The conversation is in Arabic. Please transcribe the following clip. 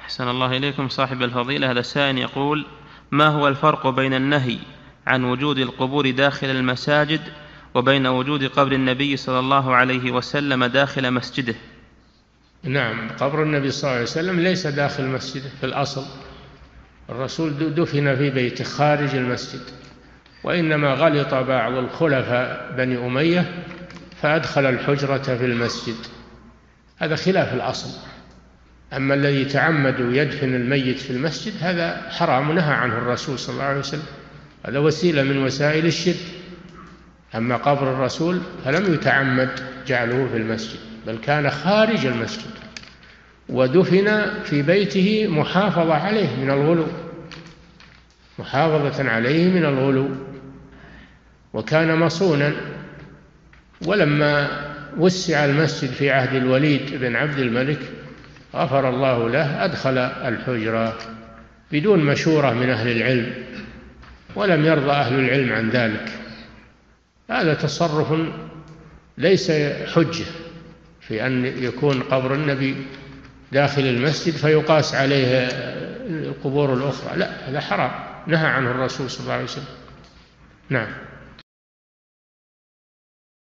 أحسن الله إليكم صاحب الفضيلة. هذا سائل يقول: ما هو الفرق بين النهي عن وجود القبور داخل المساجد وبين وجود قبر النبي صلى الله عليه وسلم داخل مسجده؟ نعم، قبر النبي صلى الله عليه وسلم ليس داخل مسجده في الأصل، الرسول دفن في بيته خارج المسجد، وإنما غلط بعض الخلفاء بني أمية فأدخل الحجرة في المسجد، هذا خلاف الأصل. أما الذي تعمد يدفن الميت في المسجد هذا حرام نهى عنه الرسول صلى الله عليه وسلم، هذا وسيلة من وسائل الشرك. أما قبر الرسول فلم يتعمد جعله في المسجد، بل كان خارج المسجد ودفن في بيته محافظة عليه من الغلو، محافظة عليه من الغلو، وكان مصونا. ولما وسع المسجد في عهد الوليد بن عبد الملك غفر الله له أدخل الحجرة بدون مشورة من أهل العلم، ولم يرضى أهل العلم عن ذلك. هذا تصرف ليس حجة في أن يكون قبر النبي داخل المسجد فيقاس عليه القبور الأخرى، لا، هذا حرام نهى عنه الرسول صلى الله عليه وسلم. نعم.